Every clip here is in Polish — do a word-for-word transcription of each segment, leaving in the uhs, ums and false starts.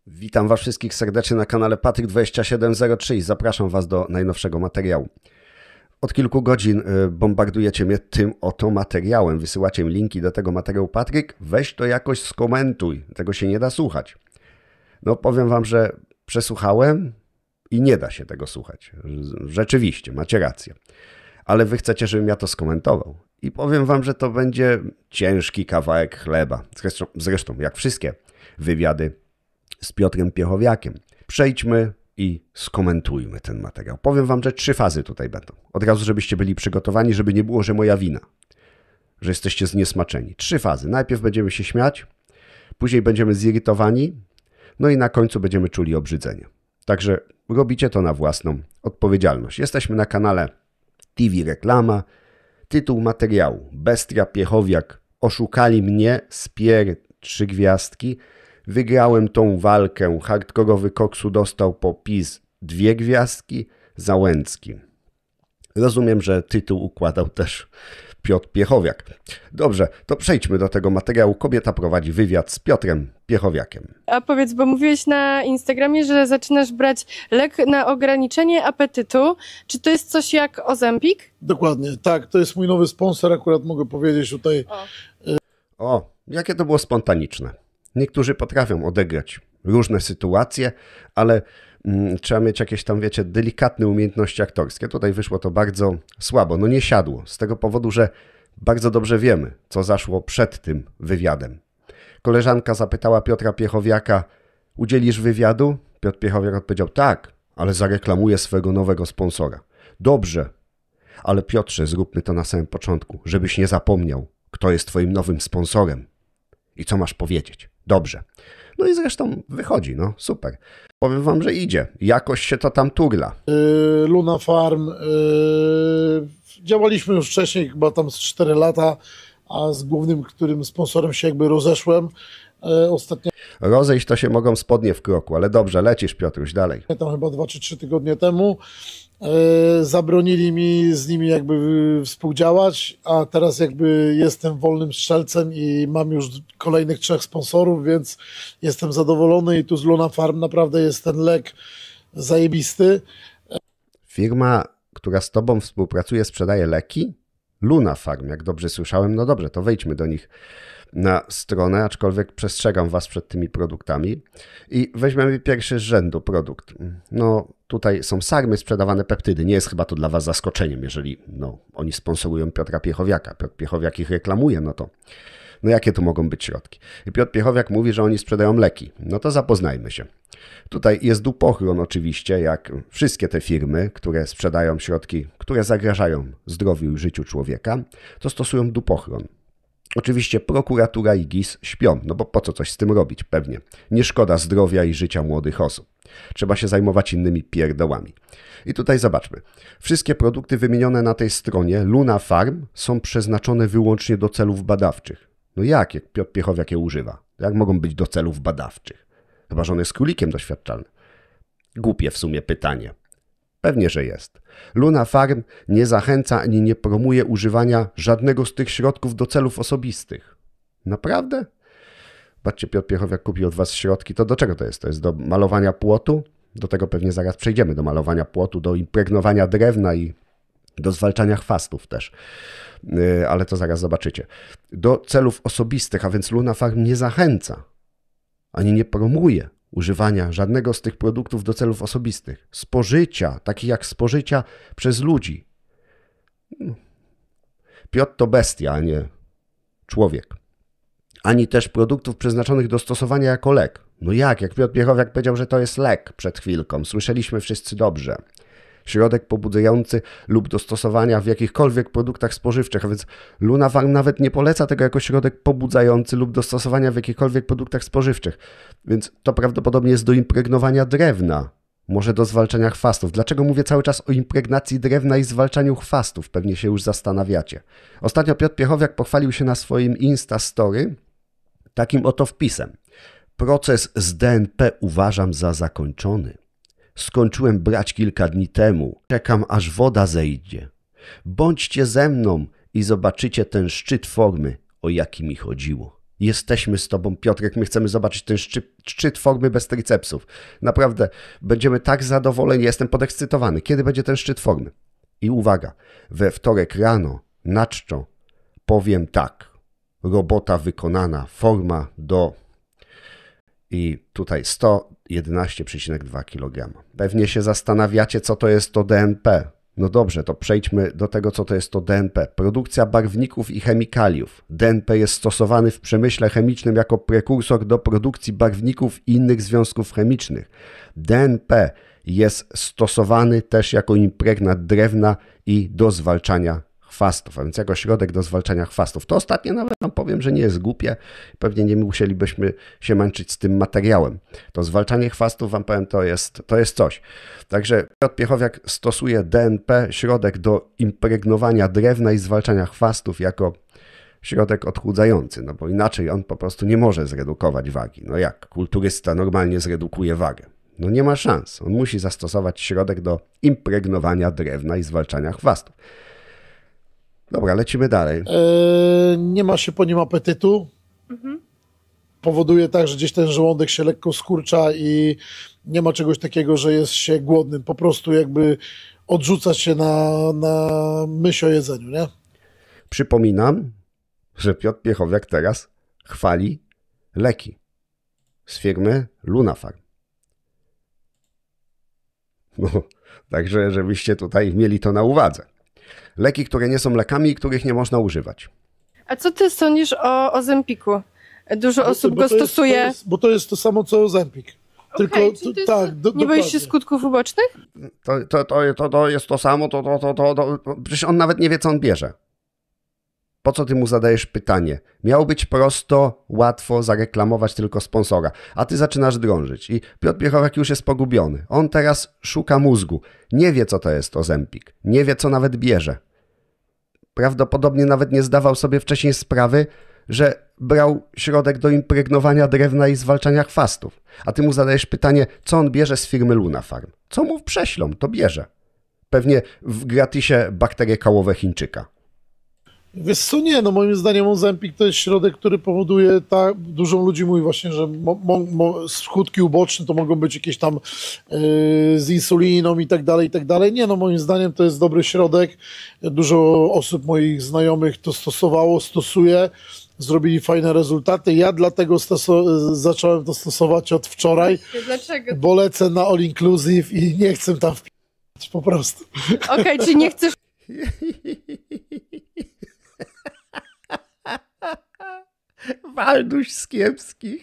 Witam Was wszystkich serdecznie na kanale Patryk dwadzieścia siedem zero trzy i zapraszam Was do najnowszego materiału. Od kilku godzin bombardujecie mnie tym oto materiałem. Wysyłacie mi linki do tego materiału. Patryk, weź to jakoś skomentuj. Tego się nie da słuchać. No powiem Wam, że przesłuchałem i nie da się tego słuchać. Rzeczywiście, macie rację. Ale Wy chcecie, żebym ja to skomentował. I powiem Wam, że to będzie ciężki kawałek chleba. Zresztą, zresztą jak wszystkie wywiady z Piotrem Piechowiakiem. Przejdźmy i skomentujmy ten materiał. Powiem Wam, że trzy fazy tutaj będą. Od razu, żebyście byli przygotowani, żeby nie było, że moja wina. Że jesteście zniesmaczeni. Trzy fazy. Najpierw będziemy się śmiać, później będziemy zirytowani, no i na końcu będziemy czuli obrzydzenie. Także robicie to na własną odpowiedzialność. Jesteśmy na kanale T V Reklama. Tytuł materiału: Bestia Piechowiak oszukali mnie, spier trzy gwiazdki. Wygrałem tą walkę, hardkorowy koksu dostał po PiS dwie gwiazdki, Załęcki. Rozumiem, że tytuł układał też Piotr Piechowiak. Dobrze, to przejdźmy do tego materiału. Kobieta prowadzi wywiad z Piotrem Piechowiakiem. A powiedz, bo mówiłeś na Instagramie, że zaczynasz brać lek na ograniczenie apetytu. Czy to jest coś jak Ozempik? Dokładnie, tak. To jest mój nowy sponsor, akurat mogę powiedzieć tutaj. O, O, jakie to było spontaniczne. Niektórzy potrafią odegrać różne sytuacje, ale mm, trzeba mieć jakieś tam, wiecie, delikatne umiejętności aktorskie. Tutaj wyszło to bardzo słabo, no nie siadło. Z tego powodu, że bardzo dobrze wiemy, co zaszło przed tym wywiadem. Koleżanka zapytała Piotra Piechowiaka: udzielisz wywiadu? Piotr Piechowiak odpowiedział: tak, ale zareklamuję swojego nowego sponsora. Dobrze, ale Piotrze, zróbmy to na samym początku, żebyś nie zapomniał, kto jest twoim nowym sponsorem i co masz powiedzieć. Dobrze. No i zresztą wychodzi, no super. Powiem Wam, że idzie. Jakoś się to tam turla. Yy, Luna Farm. Yy, działaliśmy już wcześniej, chyba tam z cztery lata, a z głównym, którym sponsorem się jakby rozeszłem. Yy, ostatnio Rozejść to się mogą spodnie w kroku, ale dobrze, lecisz, Piotruś, dalej. tam chyba dwa czy trzy tygodnie temu yy, zabronili mi z nimi jakby współdziałać, a teraz jakby jestem wolnym strzelcem i mam już kolejnych trzech sponsorów, więc jestem zadowolony i tu z Luna Farm naprawdę jest ten lek zajebisty. Firma, która z Tobą współpracuje, sprzedaje leki? Luna Farm, jak dobrze słyszałem. No dobrze, to wejdźmy do nich na stronę, aczkolwiek przestrzegam Was przed tymi produktami. I weźmiemy pierwszy z rzędu produkt. No tutaj są sarmy, sprzedawane peptydy. Nie jest chyba to dla Was zaskoczeniem, jeżeli no, oni sponsorują Piotra Piechowiaka. Piotr Piechowiak ich reklamuje, no to no jakie tu mogą być środki? I Piotr Piechowiak mówi, że oni sprzedają leki. No to zapoznajmy się. Tutaj jest dupochron oczywiście, jak wszystkie te firmy, które sprzedają środki, które zagrażają zdrowiu i życiu człowieka, to stosują dupochron. Oczywiście prokuratura i G I S śpią, no bo po co coś z tym robić? Pewnie. Nie szkoda zdrowia i życia młodych osób. Trzeba się zajmować innymi pierdołami. I tutaj zobaczmy. Wszystkie produkty wymienione na tej stronie Luna Farm są przeznaczone wyłącznie do celów badawczych. No jak, jak Piotr Piechowiak je używa? Jak mogą być do celów badawczych? Chyba że on jest królikiem doświadczalnym. Głupie w sumie pytanie. Pewnie, że jest. Luna Farm nie zachęca ani nie promuje używania żadnego z tych środków do celów osobistych. Naprawdę? Patrzcie, Piotr Piechowiak kupił od Was środki. To do czego to jest? To jest do malowania płotu? Do tego pewnie zaraz przejdziemy. Do malowania płotu, do impregnowania drewna i do zwalczania chwastów też. Yy, ale to zaraz zobaczycie. Do celów osobistych, a więc Luna Farm nie zachęca ani nie promuje używania żadnego z tych produktów do celów osobistych. Spożycia, takich jak spożycia przez ludzi. Piotr to bestia, a nie człowiek. Ani też produktów przeznaczonych do stosowania jako lek. No jak? Jak Piotr Piechowiak powiedział, że to jest lek przed chwilką. Słyszeliśmy wszyscy dobrze. Środek pobudzający lub do stosowania w jakichkolwiek produktach spożywczych, a więc Luna Farm nawet nie poleca tego jako środek pobudzający lub do stosowania w jakichkolwiek produktach spożywczych. Więc to prawdopodobnie jest do impregnowania drewna, może do zwalczania chwastów. Dlaczego mówię cały czas o impregnacji drewna i zwalczaniu chwastów? Pewnie się już zastanawiacie. Ostatnio Piotr Piechowiak pochwalił się na swoim Insta Story takim oto wpisem. Proces z D N P uważam za zakończony. Skończyłem brać kilka dni temu. Czekam, aż woda zejdzie. Bądźcie ze mną i zobaczycie ten szczyt formy, o jaki mi chodziło. Jesteśmy z tobą, Piotrek, my chcemy zobaczyć ten szczyt, szczyt formy bez tricepsów. Naprawdę, będziemy tak zadowoleni, jestem podekscytowany. Kiedy będzie ten szczyt formy? I uwaga, we wtorek rano, na czczo, powiem tak, robota wykonana, forma do... I tutaj sto jedenaście przecinek dwa kilograma. Pewnie się zastanawiacie, co to jest to D N P. No dobrze, to przejdźmy do tego, co to jest to D N P. Produkcja barwników i chemikaliów. D N P jest stosowany w przemyśle chemicznym jako prekursor do produkcji barwników i innych związków chemicznych. D N P jest stosowany też jako impregnat drewna i do zwalczania chwastów, a więc jako środek do zwalczania chwastów. To ostatnie nawet wam powiem, że nie jest głupie. Pewnie nie musielibyśmy się męczyć z tym materiałem. To zwalczanie chwastów, wam powiem, to jest, to jest coś. Także Piotr Piechowiak stosuje D N P, środek do impregnowania drewna i zwalczania chwastów jako środek odchudzający, no bo inaczej on po prostu nie może zredukować wagi. No jak kulturysta normalnie zredukuje wagę? No nie ma szans. On musi zastosować środek do impregnowania drewna i zwalczania chwastów. Dobra, lecimy dalej. Eee, nie ma się po nim apetytu. Mhm. Powoduje tak, że gdzieś ten żołądek się lekko skurcza i nie ma czegoś takiego, że jest się głodnym. Po prostu jakby odrzucać się na, na myśl o jedzeniu, nie? Przypominam, że Piotr Piechowiak teraz chwali leki z firmy Lunafarm. No, także żebyście tutaj mieli to na uwadze. Leki, które nie są lekami i których nie można używać. A co ty sądzisz o Ozempiku? Dużo Bo, osób bo go to jest, stosuje. to jest, bo to jest to samo co Ozempik. Tylko Okay, to, to jest, tak, do, nie boisz się dokładnie. skutków ubocznych? To, to, to, to, to jest to samo, to, to, to, to, to. Przecież on nawet nie wie, co on bierze. Po co ty mu zadajesz pytanie? Miało być prosto, łatwo zareklamować tylko sponsora, a ty zaczynasz drążyć. I Piotr Piechowiak już jest pogubiony. On teraz szuka mózgu. Nie wie, co to jest Ozempik. Nie wie, co nawet bierze. Prawdopodobnie nawet nie zdawał sobie wcześniej sprawy, że brał środek do impregnowania drewna i zwalczania chwastów. A ty mu zadajesz pytanie, co on bierze z firmy Lunafarm. Co mu prześlą, to bierze. Pewnie w gratisie bakterie kałowe Chińczyka. Wiesz co, nie, no moim zdaniem Ozempik to jest środek, który powoduje, tak, dużo ludzi mówi właśnie, że mo, mo, mo, skutki uboczne to mogą być jakieś tam yy, z insuliną i tak dalej, i tak dalej. Nie, no moim zdaniem to jest dobry środek. Dużo osób moich znajomych to stosowało, stosuje, zrobili fajne rezultaty. Ja dlatego stoso- zacząłem to stosować od wczoraj. Dlaczego? Bo lecę na all inclusive i nie chcę tam wpisać po prostu. Okej, okay, czy nie chcesz... Walduś z kiepskich.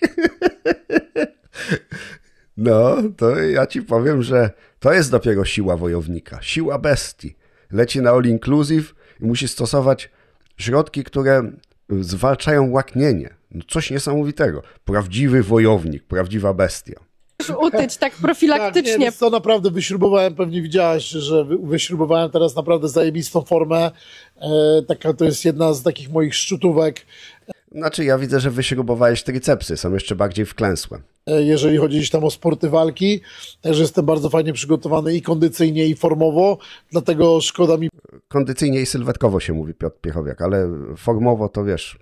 No, to ja ci powiem, że to jest dopiero siła wojownika, siła bestii. Leci na all inclusive i musi stosować środki, które zwalczają łaknienie. No coś niesamowitego. Prawdziwy wojownik, prawdziwa bestia. Utyć tak profilaktycznie. Tak, nie, to naprawdę wyśrubowałem, pewnie widziałaś, że wy- wyśrubowałem teraz naprawdę zajebistą formę. E, taka, to jest jedna z takich moich szczytówek. Znaczy ja widzę, że wyśrubowałeś tricepsy, są jeszcze bardziej wklęsłe. E, jeżeli chodzi gdzieś tam o sporty walki, także jestem bardzo fajnie przygotowany i kondycyjnie, i formowo, dlatego szkoda mi... Kondycyjnie i sylwetkowo się mówi Piotr Piechowiak, ale formowo to wiesz...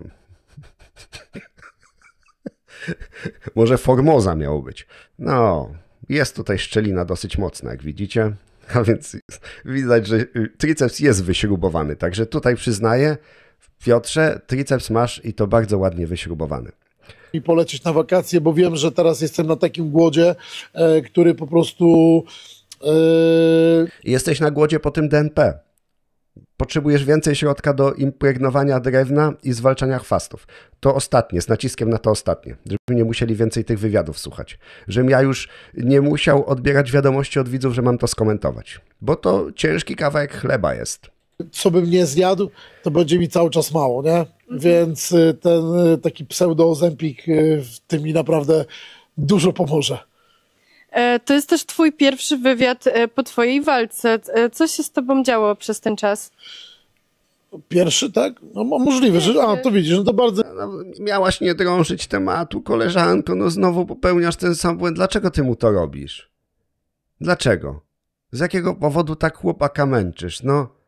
Może formoza miało być. No, jest tutaj szczelina dosyć mocna, jak widzicie. A więc widać, że triceps jest wyśrubowany. Także tutaj przyznaję, Piotrze, triceps masz i to bardzo ładnie wyśrubowany. mi polecieć na wakacje, bo wiem, że teraz jestem na takim głodzie, e, który po prostu... E... Jesteś na głodzie po tym D N P. Potrzebujesz więcej środka do impregnowania drewna i zwalczania chwastów. To ostatnie, z naciskiem na to ostatnie, żeby nie musieli więcej tych wywiadów słuchać. Żebym ja już nie musiał odbierać wiadomości od widzów, że mam to skomentować. Bo to ciężki kawałek chleba jest. Co bym nie zjadł, to będzie mi cały czas mało, nie? Mhm. Więc ten taki pseudo-Ozempik w tym mi naprawdę dużo pomoże. To jest też twój pierwszy wywiad po twojej walce. Co się z tobą działo przez ten czas? Pierwszy, tak? No możliwe, że... A, to widzisz, no to bardzo... No, miałaś nie drążyć tematu, koleżanko, no znowu popełniasz ten sam błęd. Dlaczego ty mu to robisz? Dlaczego? Z jakiego powodu tak chłopaka męczysz? No,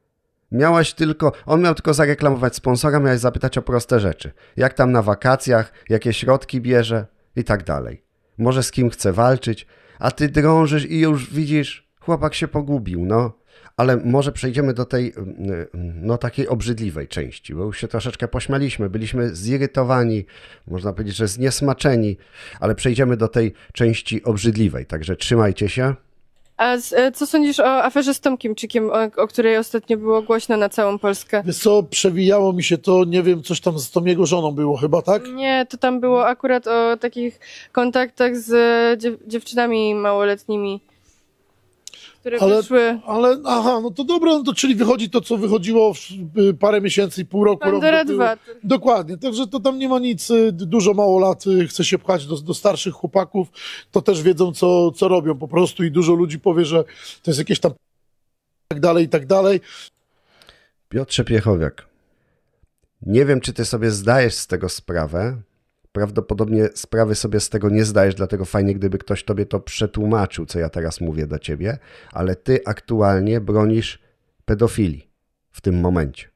Miałaś tylko, on miał tylko zareklamować sponsora, miałeś zapytać o proste rzeczy. Jak tam na wakacjach, jakie środki bierze i tak dalej. Może z kim chce walczyć, a ty drążysz i już widzisz, chłopak się pogubił, no. Ale może przejdziemy do tej, no takiej obrzydliwej części, bo już się troszeczkę pośmialiśmy, byliśmy zirytowani, można powiedzieć, że zniesmaczeni, ale przejdziemy do tej części obrzydliwej, także trzymajcie się. A z, co sądzisz o aferze z Tomkiem Czykiem, o, o której ostatnio było głośno na całą Polskę? Wiesz co, przewijało mi się to, nie wiem, coś tam z tą jego żoną było chyba, tak? Nie, to tam było akurat o takich kontaktach z dziew dziewczynami małoletnimi, które Ale, wyszły. ale, aha, no to dobra, no to czyli wychodzi to, co wychodziło w, y, parę miesięcy i pół roku. Pandora rok do tyłu. dwa. Dokładnie, także to tam nie ma nic, y, dużo mało lat y, chce się pchać do, do starszych chłopaków, to też wiedzą, co, co robią po prostu i dużo ludzi powie, że to jest jakieś tam i tak dalej, i tak dalej. Piotrze Piechowiak, nie wiem, czy ty sobie zdajesz z tego sprawę. Prawdopodobnie sprawy sobie z tego nie zdajesz, dlatego fajnie, gdyby ktoś tobie to przetłumaczył, co ja teraz mówię do ciebie, ale ty aktualnie bronisz pedofilii w tym momencie.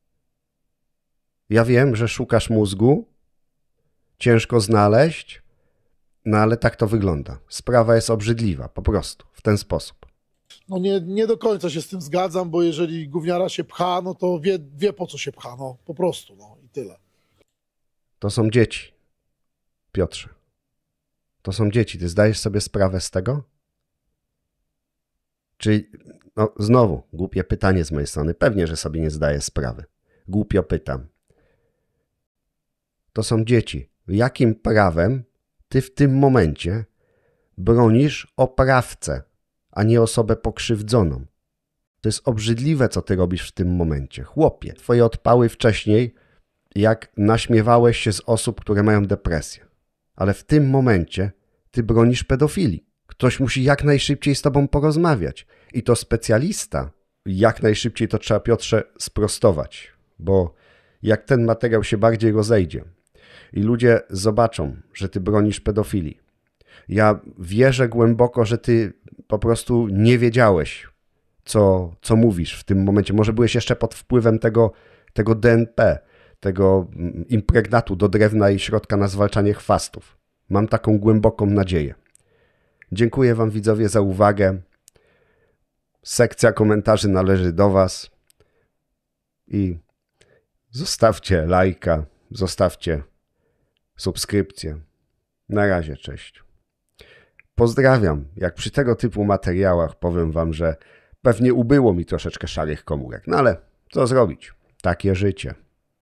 Ja wiem, że szukasz mózgu, ciężko znaleźć, no ale tak to wygląda. Sprawa jest obrzydliwa, po prostu, w ten sposób. No nie, nie do końca się z tym zgadzam, bo jeżeli gówniara się pcha, no to wie, wie po co się pcha, no po prostu, no i tyle. To są dzieci. Piotrze, to są dzieci. Ty zdajesz sobie sprawę z tego? Czy, no znowu, głupie pytanie z mojej strony. Pewnie, że sobie nie zdaję sprawy. Głupio pytam. To są dzieci. Jakim prawem ty w tym momencie bronisz oprawcę, a nie osobę pokrzywdzoną? To jest obrzydliwe, co ty robisz w tym momencie. Chłopie, twoje odpały wcześniej, jak naśmiewałeś się z osób, które mają depresję. Ale w tym momencie ty bronisz pedofilii. Ktoś musi jak najszybciej z tobą porozmawiać. I to specjalista. Jak najszybciej to trzeba, Piotrze, sprostować. Bo jak ten materiał się bardziej rozejdzie i ludzie zobaczą, że ty bronisz pedofilii, ja wierzę głęboko, że ty po prostu nie wiedziałeś, co, co mówisz w tym momencie. Może byłeś jeszcze pod wpływem tego, tego D N P, tego impregnatu do drewna i środka na zwalczanie chwastów. Mam taką głęboką nadzieję. Dziękuję wam, widzowie, za uwagę. Sekcja komentarzy należy do was. I zostawcie lajka, zostawcie subskrypcję. Na razie, cześć. Pozdrawiam. Jak przy tego typu materiałach powiem wam, że pewnie ubyło mi troszeczkę szarych komórek. No ale co zrobić? Takie życie.